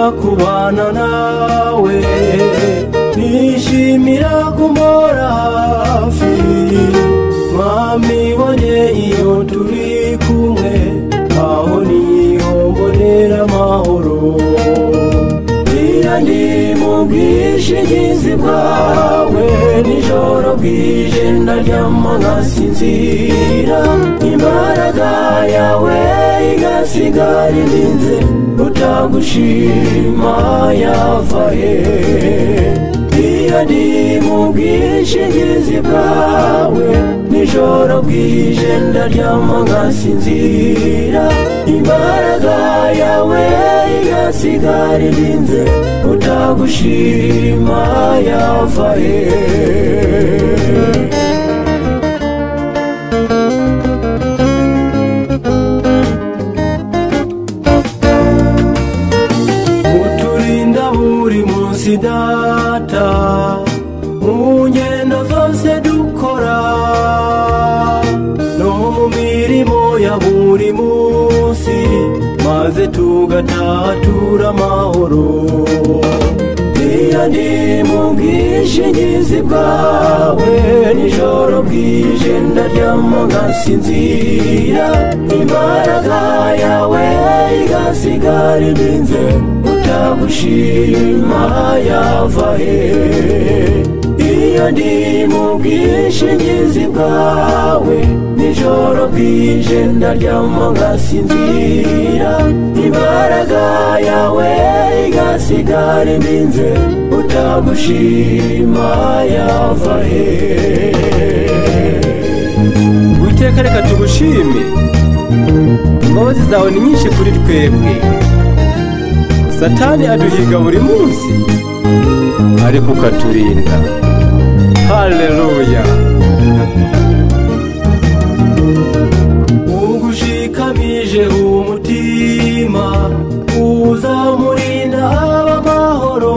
kubana nawe, nishimira kumbora hafi. Mwami wanjye iyo turi kumwe, aho niho mbonera amahoro. Iyo ndi mu bwishingizi bwawe, nijoro bwije ndaryama ngasinzira. Imbaraga yawe igasigara indinze, utagushima yava he. Iyo ndi mu bwishingizi bwawe, nijoro bwije ndaryama ngasinzira. Imbaraga yawe igasigara indinze, utagushima yava he. Uturinda buri munsi data, mu ngendo zose dukora, no mu mirimo ya buri munsi, maze tugatatura amahoro. Iyo ndi mu bwishingizi bwawe, nijoro bwije ndaryama ngasinzira. Imbaraga yawe igasigara indinze, utagushima yava he. Iyo ndi mu bwishingizi bwawe, nijoro bwije ndaryama ngasinzira. Imbaraga yawe igasigara indinze, utagushima yava he. Uwiteka reka tugushime, imbabazi zawe ni nyinshi kuri twebwe. Satani aduhiga buri munsi, ariko ukaturinda. Haleluya. Ugushikamije umutima, uzamurinda ab'amahoro.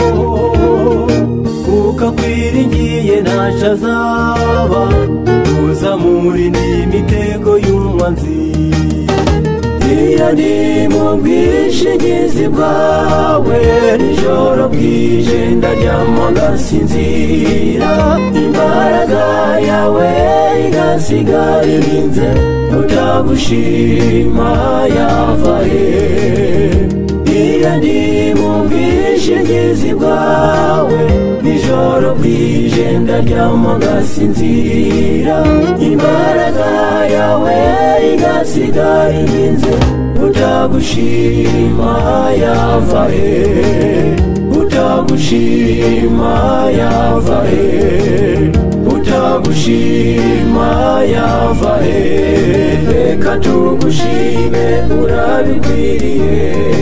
Ukakwiringiye ntacyo azaba, uzamurinda imitego y'umwanzi. Iyo ndi mu bwishingizi bwawe, nijoro bwije ndaryama ngasinzira. Imbaraga yawe igasigara indinze, utagushima yava he. Iyo ndi mu bwishingizi bwawe, nijoro bwije ndaryama ngasinzira. Imbaraga yawe igasigara indinze, utagushima yava he. Utagushima yava he. Utagushima yava he. Reka tugushime urabikwiriye.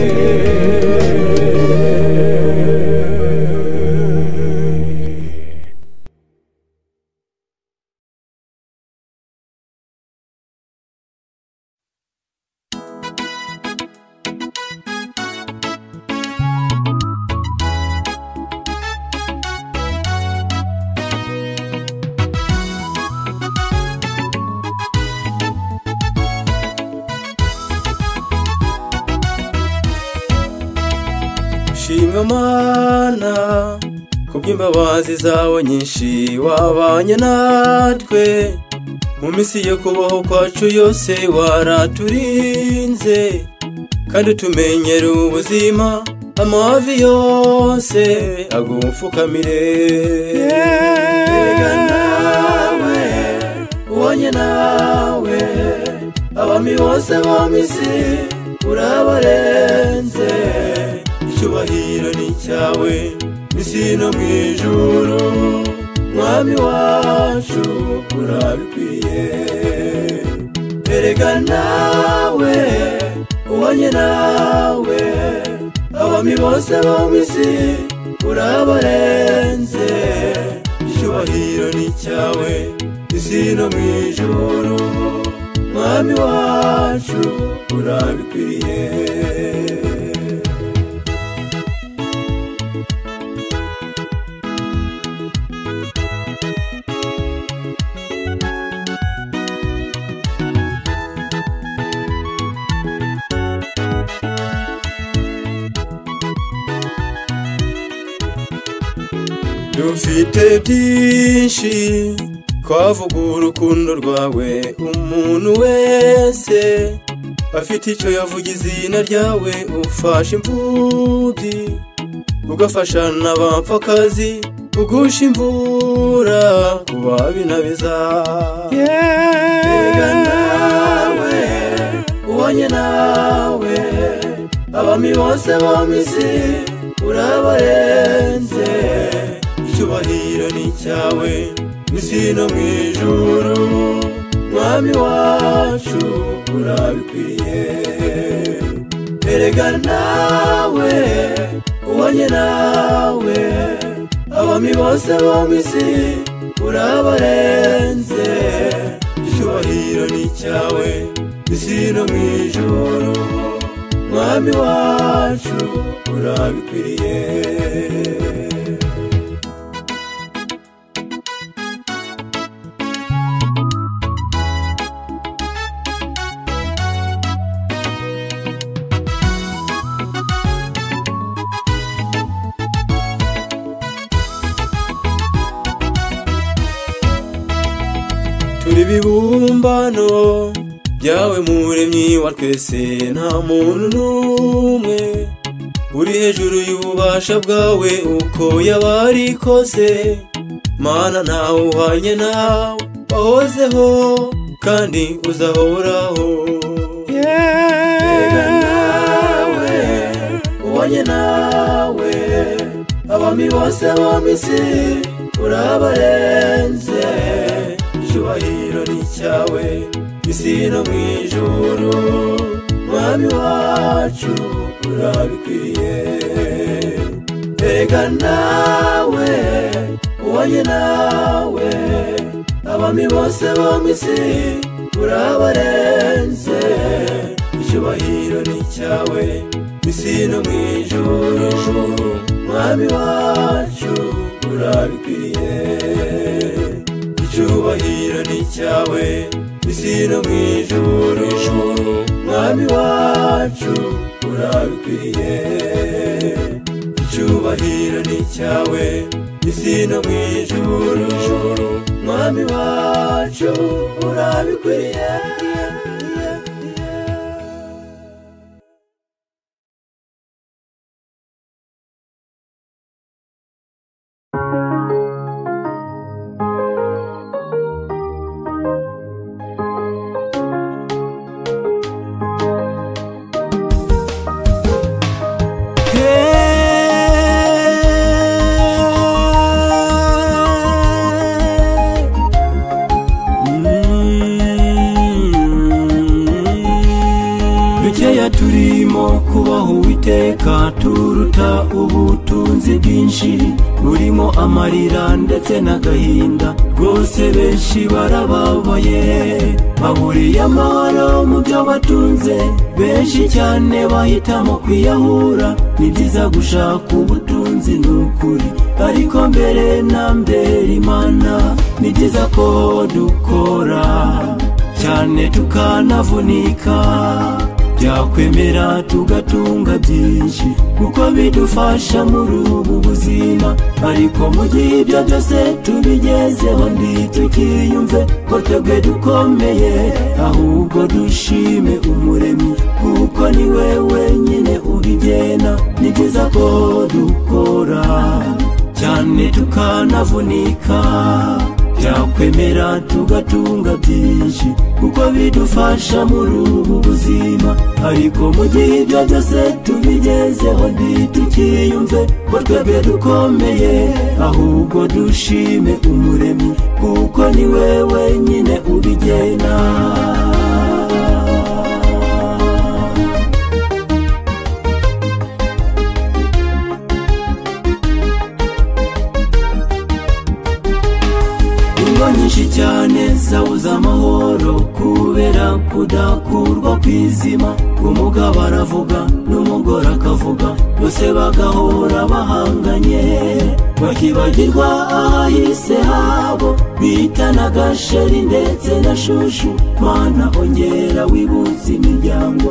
Shimwa Mana, kubw'imbabazi zawe nyinshi wabanye natwe. Mu minsi yo kubaho kwacu yose waraturinze, kandi utumenyera ubuzima amavi yose agupfukamire. Erega nawe ubonye nawe, abami bose bo mw'isi urabarenze. Icyubahiro ni cyawe mw'isi no mw'ijuru, Mwami wacu urabikwiye. Erega nawe ubonye nawe, abami bose bo mw'isi urabarenze. Icyubahiro ni cyawe mw'isi no mw'ijuru, Mwami wacu urabikwiye. dufite byinshi twavuga urukundo rwawe umuntu wese afite icyo yavuga izina ryawe ufasha imfubyi ugafasha n'abapfakazi ugusha imvura kuba binabiza erega nawe ubonye nawe abami bose bo mw'isi urabarenze icyubahiro ni cyawe mw'isi no mw'ijuru mwami wacu urabikwiriye erega nawe ubonye nawe abami bose bo mw'isi urabarenze icyubahiro ni cyawe mw'isi no mw'ijuru mwami wacu urabikwiriye turi bibumbano byawe muremyi wa twese nta muntu n'umwe uri hejuru y'ububasha bwawe uko yaba ari kose mana ntawe uhwanye nawe wahozeho kandi uzahoraho erega nawe ubonye nawe abami bose bo mw'isi urabarenze icyubahiro ni cyawe mw'isi no mw'ijuru mwami wacu urabikwiriye erega nawe ubonye nawe abami bose bo mw'isi urabarenze icyubahiro ni cyawe mw'isi no mw'ijuru mwami wacu urabikwiriye icyubahiro ni cyawe mw'isi no mw'ijuru mwami wacu urabikwiriye icyubahiro ni cyawe mw'isi no mw'ijuru mwami wacu urabikwiriye turimo kubaho Uwiteka turuta ubutunzi bwinshi burimo amarira ndetse n'agahinda rwose benshi barababaye baburiye amahoro mu byo batunze benshi cyane bahitamo kwiyahura ni byiza gushaka ubutunzi n'ukuri ariko mbere na mbere Imana ni byiza ko dukora cyane tukanavunika byakwemera tugatunga byinshi kuko bidufasha muri ubu buzima ariko mu gihe ibyo byose tubigezeho ntitukiyumve ko twebwe dukomeye ahubwo dushime Umuremyi kuko ni we wenyine ubigena ni byiza ko dukora cyane tukanavunika byakwemera tugatunga byinshi kuko bidufasha muri ubu buzima ariko mu gihe ibyo byose tubigezeho ntitukiyumve ko twebwe dukomeye ahubwo dushime Umuremyi kuko ni we wenyine ubigena nyinshi cyane zawuza amahoro kubera kudakurwa kw'izima umugabo aravuga n'umugore akavuga bose bagahora bahanganye bakibagirwa ahahise habo bitana gasheri ndetse na shushu Mana ongera wibutse imiryango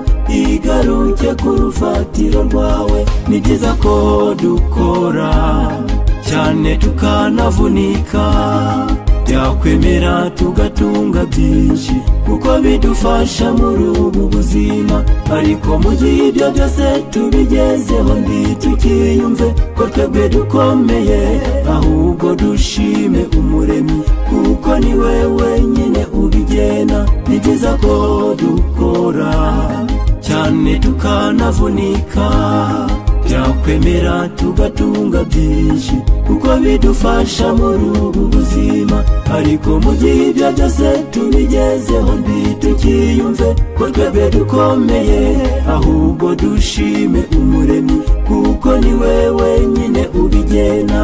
igaruke ku rufatiro rwawe ni byiza ko dukora cyane tukanavunika, byakwemera tugatunga byinshi kuko bidufasha muri ubu buzima. Ariko mu gihe ibyo byose tubigezeho ntitukiyumve ko twebwe dukomeye, ahubwo dushime Umuremyi kuko ni we wenyine ubigena. Ni byiza ko dukora cyane tukanavunika, byakwemera tugatunga byinshi kuko bidufasha muri ubu buzima. Ariko mu gihe ibyo byose tubigezeho ntitukiyumve ko twebwe dukomeye, ahubwo dushime Umuremyi kuko ni we wenyine ubigena.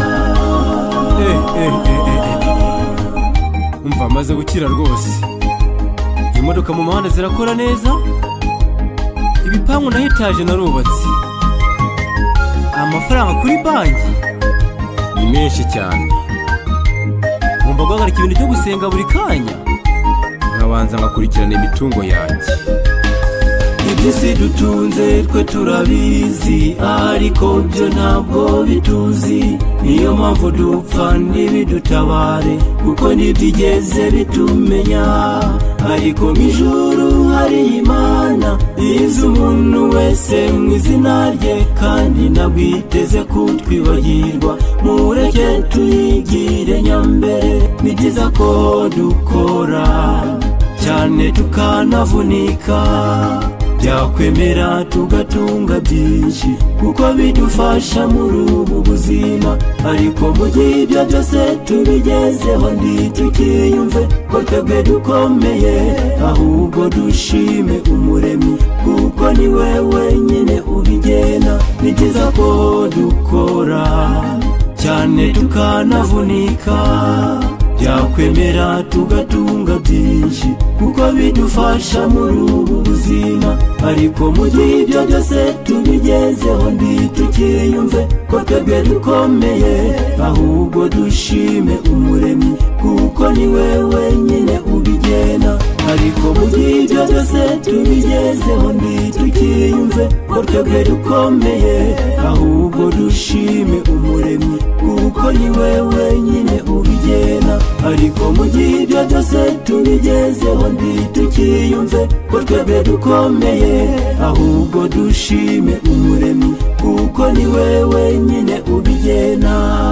Umva amaze gukira rwose, imodoka mu muhanda zirakora neza, ibipangu na etaje narubatse, amafaranga kuri banki ni menshi cyane. Ngomba guhagarika ibintu byo gusenga buri kanya, nkabanza ngakurikirana imitungo yanjye. Iby'isi dutunze twe turabizi, ariko byo ntabwo bituzi. Niyo mpamvu dupfa ntibidutabare kuko ntibyigeze bitumenya. Ariko mu ijuru hari Imana izi umuntu wese mu izina rye, kandi ntabwiteze kutwibagirwa. Mureke tuyigire nyambere, ni byiza ko dukora cyane tukanavunika, byakwemera tugatunga byinshi kuko bidufasha muri ubu buzima. Ariko mu gihe ibyo byose tubigezeho ntitukiyumve ko twebwe dukomeye, ahubwo dushime Umuremyi kuko ni we wenyine ubigena. Ni byiza ko dukora cyane tukanavunika, byakwemera tugatunga byinshi kuko bidufasha muri ubu buzima. Ariko mu gihe ibyo byose tubigezeho ntitukiyumve ko twebwe dukomeye, ahubwo dushime Umuremyi kuko ni we wenyine ubigena. Ariko mu gihe ibyo byose tubigezeho ntitukiyumve ko twebwe dukomeye, ahubwo dushime Umuremyi kuko ni we wenyine ubigena. Ariko mu gihe ibyo byose tubigezeho ntitukiyumve ko twebwe dukomeye, ahubwo dushime Umuremyi kuko ni we wenyine ubigena.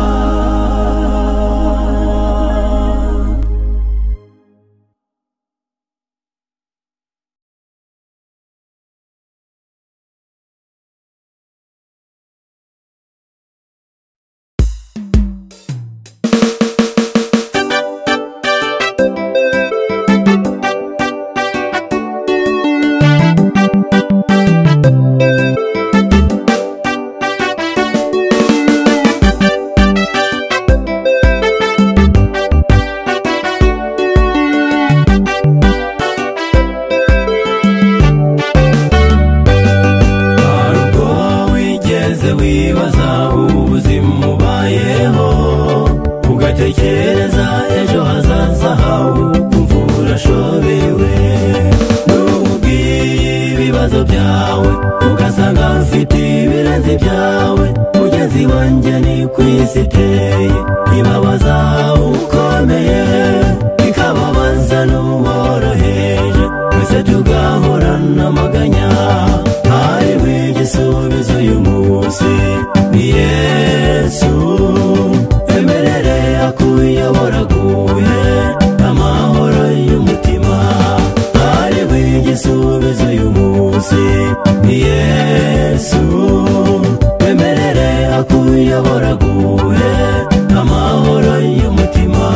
wibaza ubuzima ubayeho, ugatekereza ejo hazaza hawe, ukumva urashobewe. N'ubwiye ibibazo byawe ugasanga ufite ibirenze byawe, mugenzi wanjye ni ku isi iteye, ibabaza ukomeye ikababaza n'uworoheje, twese tugahorana amaganya. Hariho igisubizo uyu munsi, ni Yesu. Emerere akuyobora guhe amahoro y'umutima. Hariho igisubizo uyu munsi, ni Yesu. Emerere akuyobora guhe amahoro y'umutima.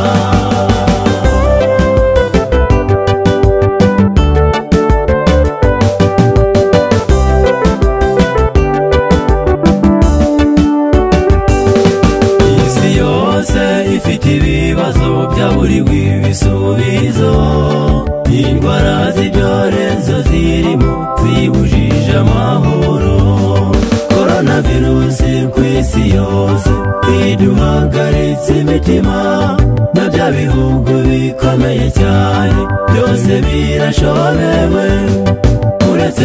Ifite ibibazo byaburiwe ibisubizo, indwara z'ibyorezo zirimo zibujije amahoro. Coronavirus ku isi yose iduhagaritse imitima, na bya bihugu bikomeye cyane byose birashobewe, uretse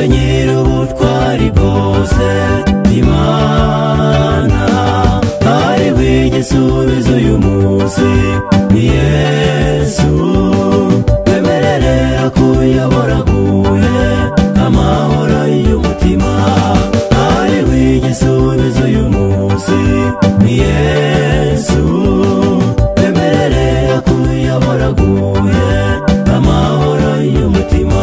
nyir'ubutwari bwose Imana. Hariho igisubizo uyu munsi ni Yesu. Twemerere akuyobora aguhe amahoro y'umutima. Hariho igisubizo uyu munsi ni Yesu. Twemerere akuyobora aguhe amahoro y'umutima.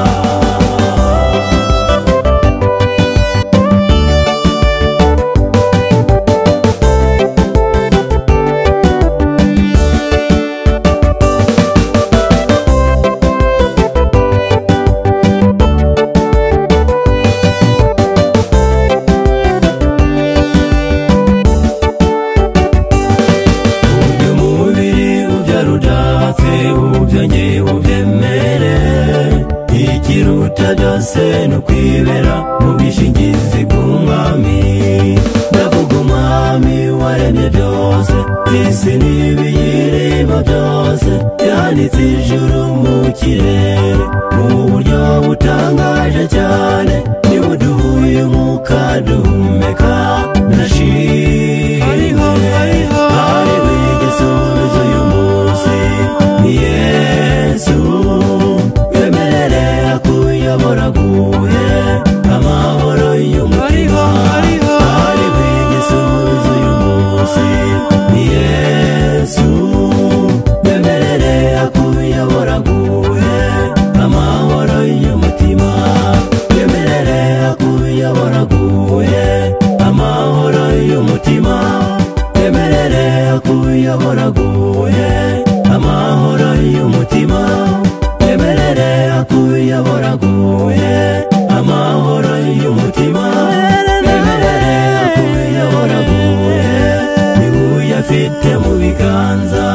Ikiruta byose ni ukwibera mu bwishingizi bw'umwami. Ndavuga umwami waremye byose, isi n'ibiyirimo byose, yanitse ijuru mu kirere mu buryo butangaje cyane. Niwe uduhuye umwuka duhumeka, ndashimye. Hariho igisubizo uyu munsi ni Yesu. Twemerere akuyobora aguhe amahoro y'umutima. Hariho igisubizo uyu munsi ni Yesu. Twemerere akuyobora aguhe amahoro y'umutima. Twemerere akuyobora aguhe amahoro y'umutima. Twemerere akuyobora aguhe amahoro y'umutima. Twemerere akuyobora aguhe amahoro y'umutima. Twemerere akuyobora aguhe niwe uyafite mu biganza.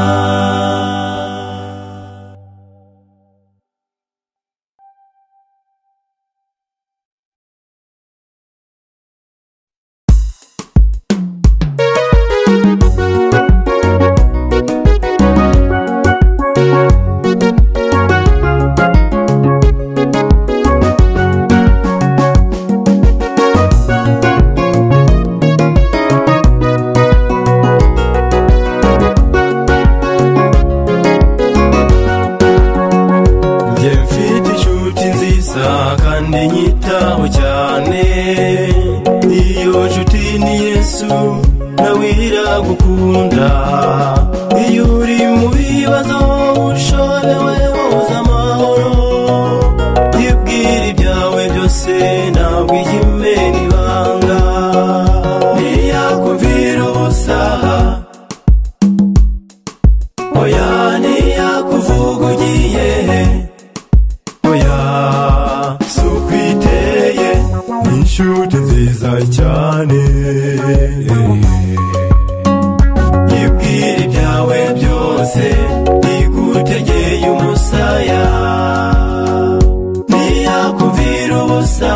kandi nyitaho cyane. Iyo nshuti ni Yesu nawe iragukunda. Iyo uri mu bibazo ushobewe woza amahoro, yibwira ibyawe byose ntabwo iyimena ibanga. Ntiyakumvira ubusa, oya ntiyakuvuga ugiye, oya sukwiteye inshuti nziza cyane. Yibwira ibyawe byose igutegeye umusaya. Ntiyakumvira ubusa,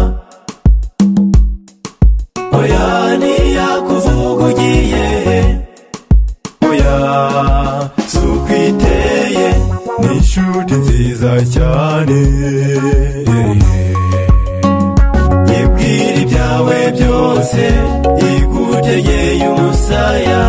oya ntiyakuvuga ugiye, oya sukwiteye inshuti nziza cyane. Yibwira ibyawe byose igutegeye umusaya.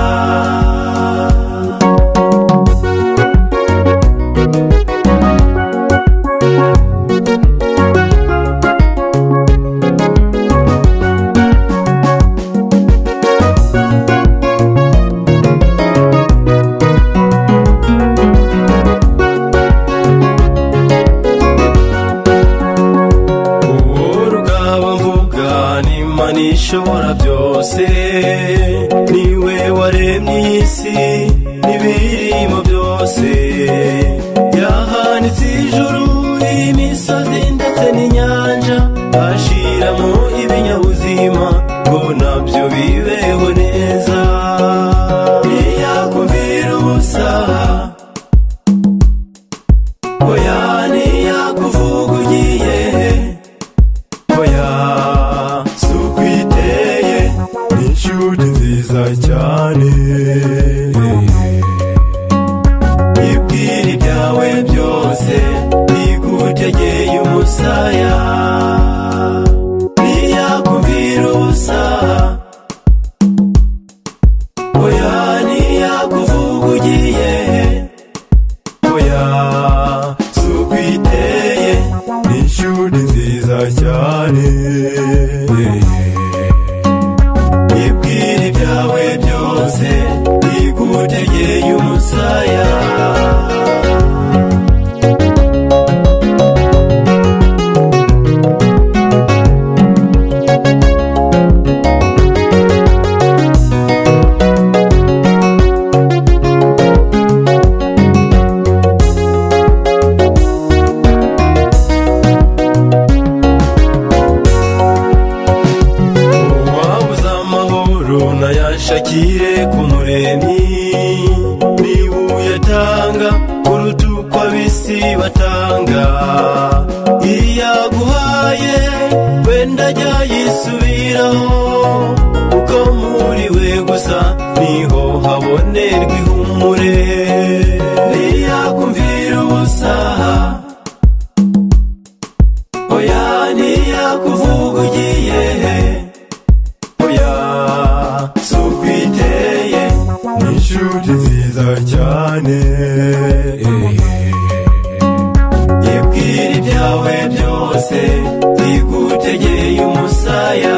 Ishobora byose, niwe waremye isi n'ibirimo byose. Yahanitse ijuru, imisozi ndetse n'inyanja, ashiramo ibinyabuzima ngo nabyo bibeho neza. Ntiyakumvira ubusa, oya ntiyakuvuga ugiye, oya inshuti nziza cyane. Yibwira ibyawe byose igutegeye umusaya. Ntiyakumvira ubusa, oya shakire ku muremyi niwe uyatanga kuruta uko ab'isi batanga. iyo aguhaye wenda jya yisubiraho, kuko muri we gusa niho habonerwa ihumure. ntiyakumvira ubusa, oya ntiyakuvuga ugiye, oya si ukwiteye, ni inshuti nziza cyane. yibwira ibyawe byose igutegeye umusaya.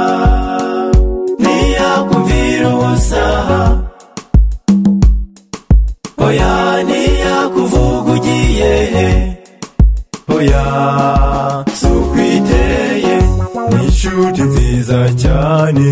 ntiyakumvira ubusa, oya ntiyakuvuga ugiye, oya si ukwiteye, ni inshuti nziza cyane.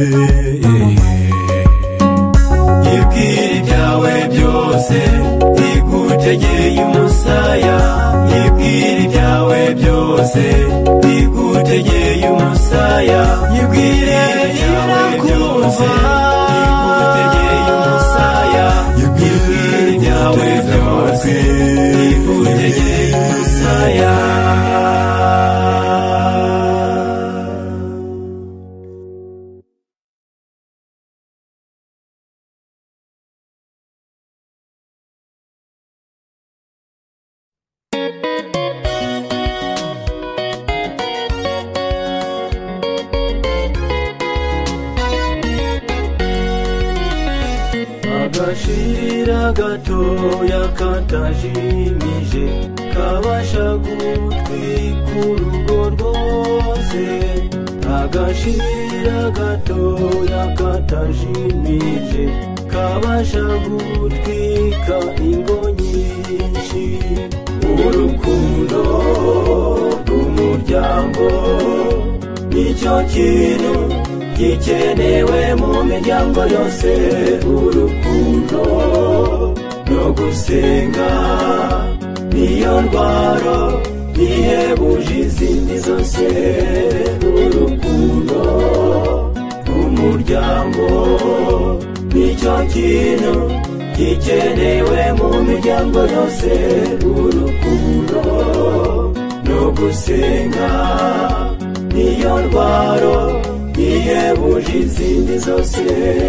yibwira ibyawe byose igutegeye umusaya. yibwira ibyawe byose igutegeye umusaya. yibwire ibyawe byose igutegeye umusaya. yibwire ibyawe byose igutegeye umusaya. agashirira gatoya katajimije kabasha gutwika urugo rwose. agashirira gatoya katajimije kabasha gutwika ingo nyinshi. urukundo rw'umuryango nicyo kintu gikenewe mu miryango yose. urukundo no gusenga niyo ndwaro ihebuje izindi zose. urukundo rw'umuryango nicyo kintu gikenewe mu miryango yose. urukundo no gusenga niyo ndwaro ihebuje izindi zose.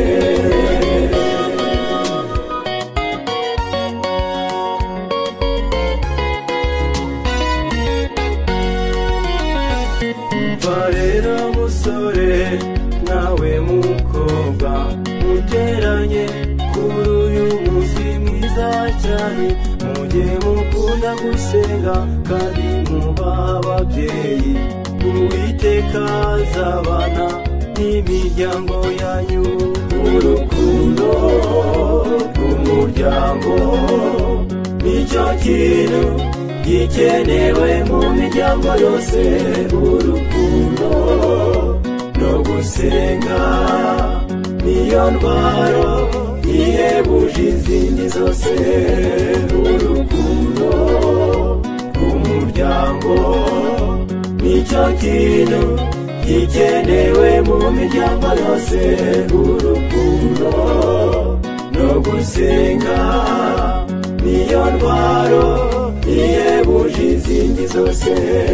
umva rero musore nawe mukobwa, muteranye kuri uyu munsi mwiza cyane. mujye mukunda gusenga kandi muba ababyeyi. uwiteka azabana n'imiryango yanyu. urukundo rw'umuryango nicyo kintu gikenewe mu miryango yose. urukundo no gusenga niyo ndwaro ihebuje izindi zose. urukundo rw'umuryango nicyo kintu gikenewe mu miryango yose. urukundo no gusenga niyo ndwaro ihebuje izindi zose.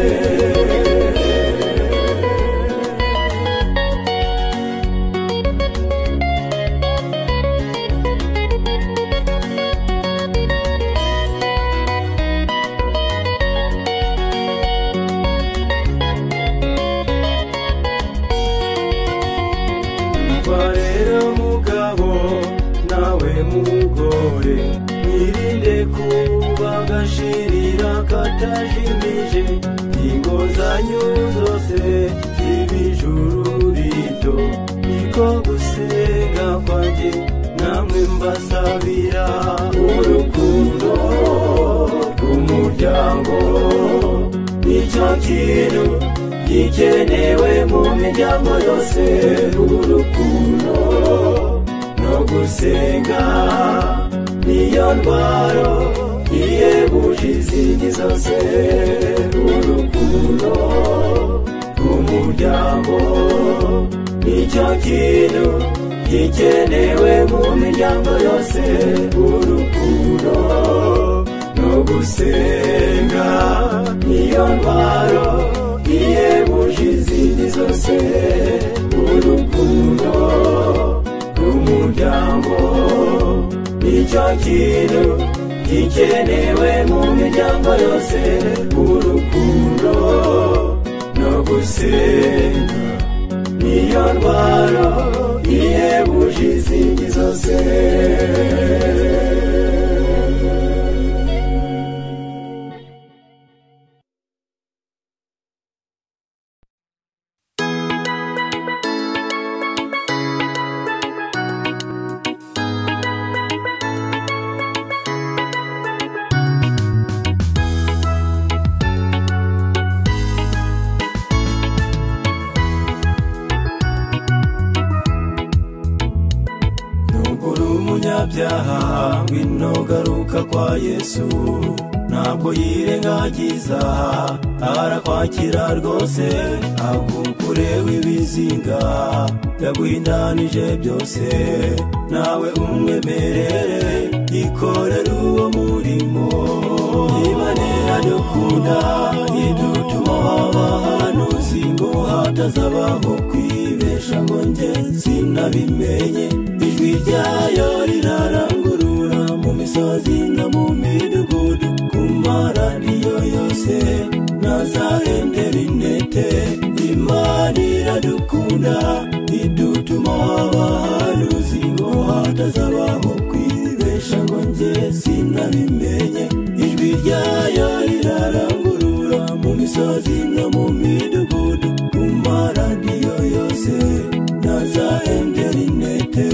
mugore mwirinde kuba agashirira katajimije. ingo zanyu zose z'ibijuru rito, niko gusenga kwanjye namwe mbasabira. urukundo rw'umuryango nicyo kintu gikenewe mu miryango yose. urukundo no gusenga niyo ndwaro ihebuje izindi zose. urukundo rw'umuryango nicyo kintu gikenewe mu miryango yose urukundo no gusenga niyo ntwaro ihebuje izindi zose urukundo n'umuryango nicyo kintu gikenewe mu miryango yose urukundo no gusenga niyo ntwaro ihebuje izindi zose byaha ngwino garuka kwa Yesu ntabwo yirengagiza arakwakira rwose agukureho ibizinga yaguhindanije byose nawe umwemerere yikorere uwo murimo Imana dukunda idutuma abahanuzi ngo hatazabaho kwibesha ngo njye sinabimenye ijwi ryayo rirarangurura mu misozi no mu midugudu ku maradiyo yose na za interinete Imana iradukunda idutuma abahanuzi ngo hatazabaho kwibesha ngo njye sinabimenye ijwi ryayo rirarangurura mu misozi no mu midugudu ku maradiyo yose na za interinete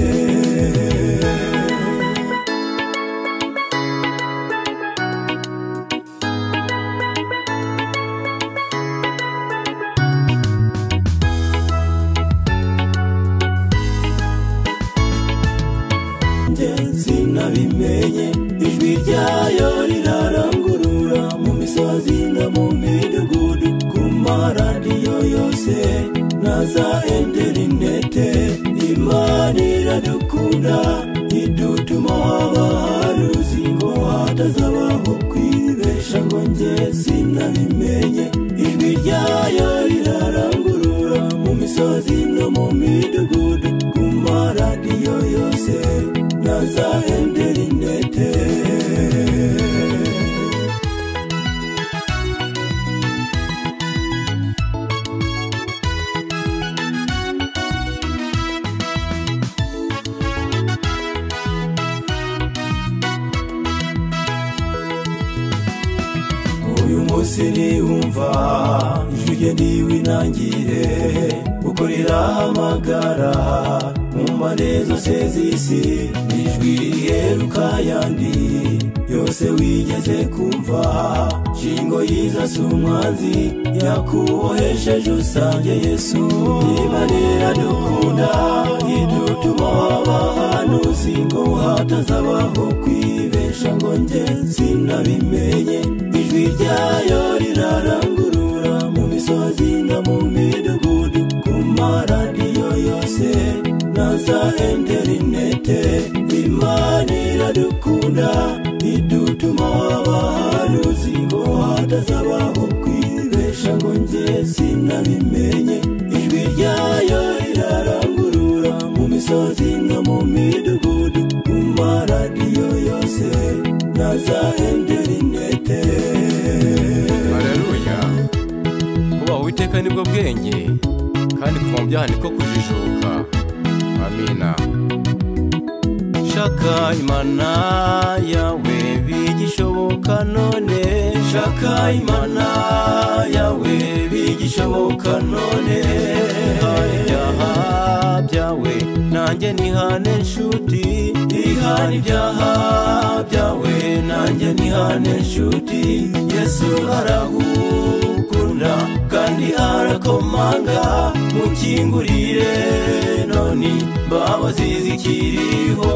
sinabimenye ijwi ryayo rirarangurura mu misozi no mu midugudu ku maradiyo yose na za interinete Imana iradukunda idutuma abahanuzi ngo hatazabaho kwibesha ngo njye sinabimenye ijwi ryayo rirarangurura mu misozi no mu midugudu ku maradiyo yose na za interinete uyu munsi niwumva ijwi rye ndiwinangire kuko rirahamagara mu mpande zose z'isi ijwi riheruka yandi yose wigeze kumva shingo yiza si umwanzi yakubohesheje usange Yesu Imana iradukunda idutuma abahanuzi ngo hatazabaho kwibesha ngo njye sinabimenye ijwi ryayo rirarangurura mu misozi no mu midugudu ku maradiyo yose na za interinete Imana iradukunda idutuma abahanuzi ngo hatazabaho kwibesha ngo njye sinabimenye ijwi ryayo rirarangurura mu misozi no mu midugudu ku maradiyo yose na za interinete Haleluya kuba Uwiteka nibwo bwenge kandi kuva mu byaha niko kujijuka amina shaka Imana yawe bigishoboka none shaka Imana yawe bigishoboka none ibyaha byawe nanjye nihane nshuti ihana ibyaha byawe nanjye nihane nshuti Yesu aragukunda kandi arakomanga mukingurire none imbabazi zikiriho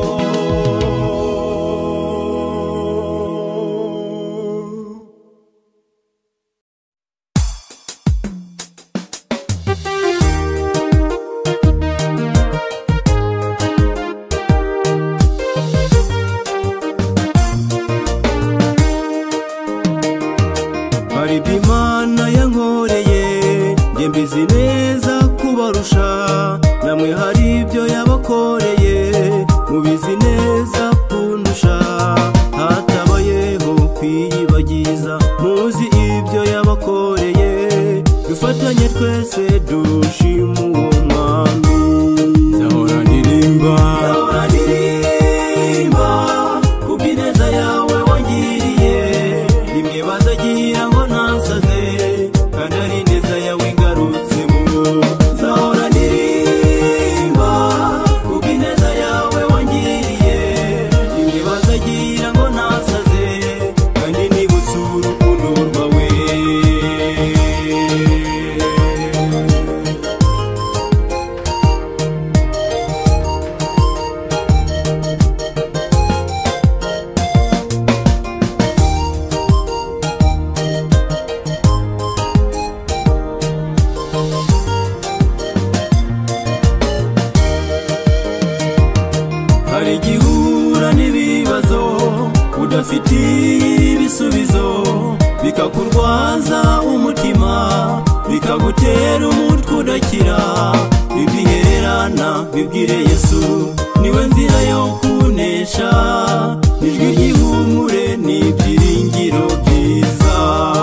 hari igihura n'ibibazo udafite ibisubizo bikakurwaza umutima bikagutera umutwe udakira bibwihererana bibwire Yesu niwe nzira yo kunesha ijwi ry'ihumure n'ibyiringiro byiza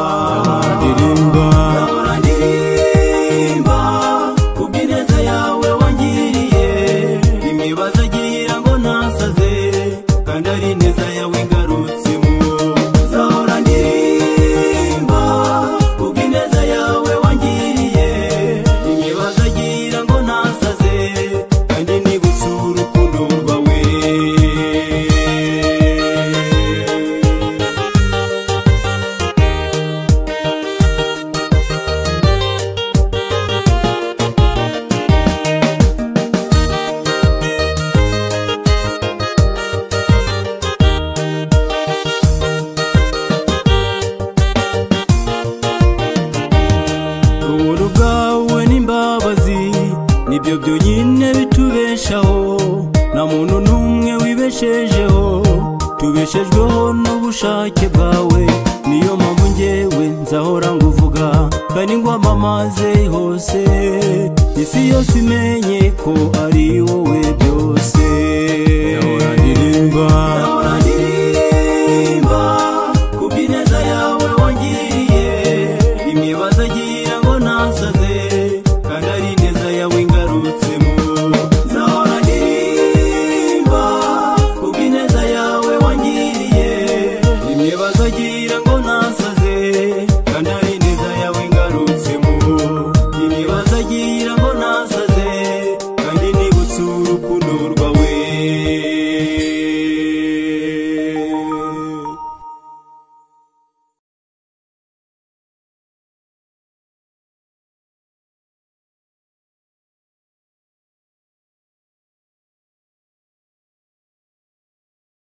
ndirimba kubw'ineza yawe wangiriye imibazo agira ngo nasaze kandi ari neza yawe igarutsemo zahora ndirimba kubw'ineza yawe wangiriye imibazo agira ngo nasaze kandi nibutse urukundo rwawe ubuntu bwawe n'imbabazi nibyo byonyine bitubeshaho nta muntu n'umwe wibeshejeho tubeshejweho n'ubushake bwawe niyo mpamvu njyewe nzahora nguvuga kandi ngwamamaze hose isi yose imenye ko ari wowe byose